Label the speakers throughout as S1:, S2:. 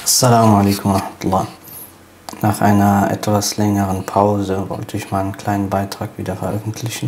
S1: Assalamu alaikum wa rahmatullah. Nach einer etwas längeren Pause wollte ich mal einen kleinen Beitrag wieder veröffentlichen.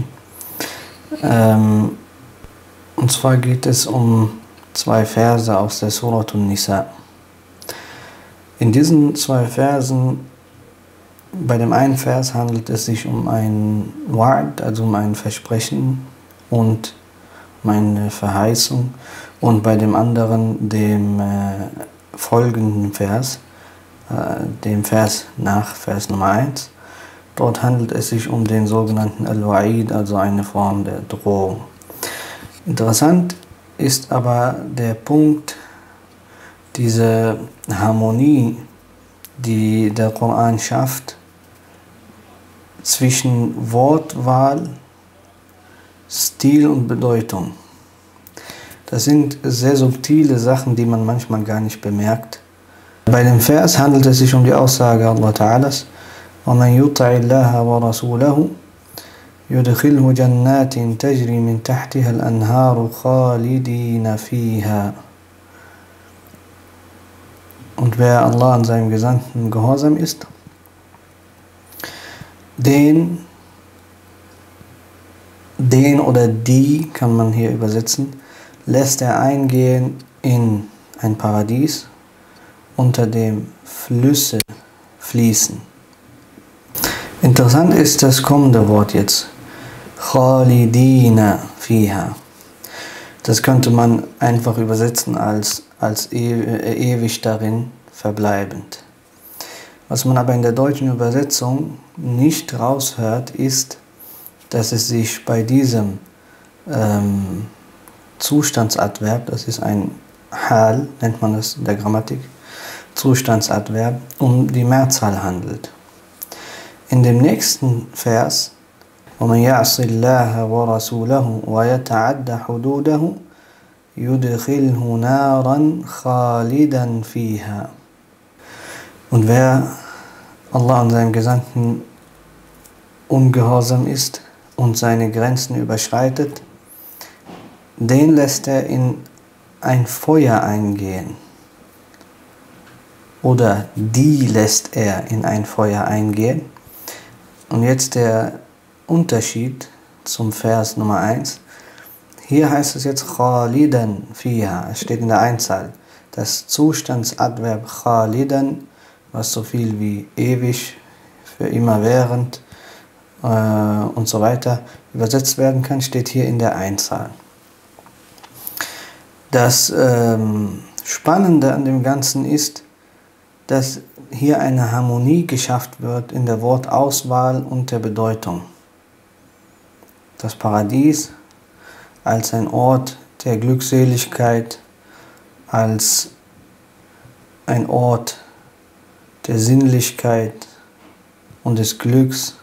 S1: Und zwar geht es um zwei Verse aus der Surat An-Nisa. In diesen zwei Versen, bei dem einen Vers handelt es sich um ein Wa'd, also um ein Versprechen und um eine Verheißung, und bei dem anderen, dem folgenden Vers, dem Vers nach Vers Nummer 1, dort handelt es sich um den sogenannten Al-Wa'id, also eine Form der Drohung. Interessant ist aber der Punkt, diese Harmonie, die der Koran schafft, zwischen Wortwahl, Stil und Bedeutung. Das sind sehr subtile Sachen, die man manchmal gar nicht bemerkt. Bei dem Vers handelt es sich um die Aussage Allah Ta'alas: وَمَنْ يُطِعِ اللَّهَ وَرَسُولَهُ يُدْخِلْهُ جَنَّاتٍ تَجْرِي مِنْ تَحْتِهَا الْأَنْهَارُ خَالِدِينَ فِيهَا. Und wer Allah und seinem Gesandten gehorsam ist, den oder die, kann man hier übersetzen, lässt er eingehen in ein Paradies, unter dem Flüsse fließen. Interessant ist das kommende Wort jetzt, Khalidina fiha. Das könnte man einfach übersetzen als ewig darin verbleibend. Was man aber in der deutschen Übersetzung nicht raushört, ist, dass es sich bei diesem Zustandsadverb, das ist ein Hal, nennt man das in der Grammatik, Zustandsadverb, um die Mehrzahl handelt. In dem nächsten Vers, وَمَنْ يَعْصِ اللَّهَ وَرَسُولَهُ وَيَتَعَدَّ حُدُودَهُ يُدْخِلْهُ نَارًا خَالِدًا فِيهَا. Und wer Allah und seinem Gesandten ungehorsam ist und seine Grenzen überschreitet, den lässt er in ein Feuer eingehen. Oder die lässt er in ein Feuer eingehen. Und jetzt der Unterschied zum Vers Nummer 1. Hier heißt es jetzt Khalidan fiha. Es steht in der Einzahl. Das Zustandsadverb Khalidan, was so viel wie ewig, für immerwährend und so weiter übersetzt werden kann, steht hier in der Einzahl. Das Spannende an dem Ganzen ist, dass hier eine Harmonie geschafft wird in der Wortauswahl und der Bedeutung. Das Paradies als ein Ort der Glückseligkeit, als ein Ort der Sinnlichkeit und des Glücks.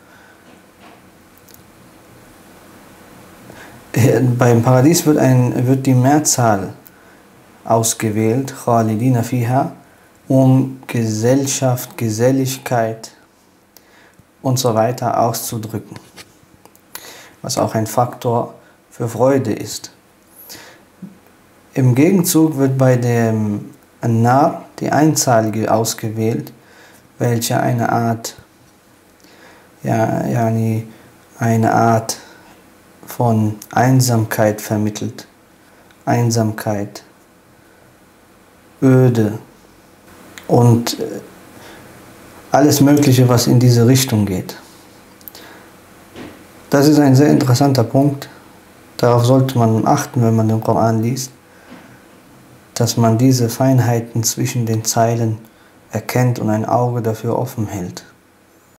S1: Beim Paradies wird die Mehrzahl ausgewählt, Khalidina fiha, um Gesellschaft, Geselligkeit und so weiter auszudrücken, was auch ein Faktor für Freude ist. Im Gegenzug wird bei dem Nar die Einzahl ausgewählt, welche eine Art von Einsamkeit vermittelt. Einsamkeit, Öde und alles Mögliche, was in diese Richtung geht. Das ist ein sehr interessanter Punkt. Darauf sollte man achten, wenn man den Koran liest, dass man diese Feinheiten zwischen den Zeilen erkennt und ein Auge dafür offen hält.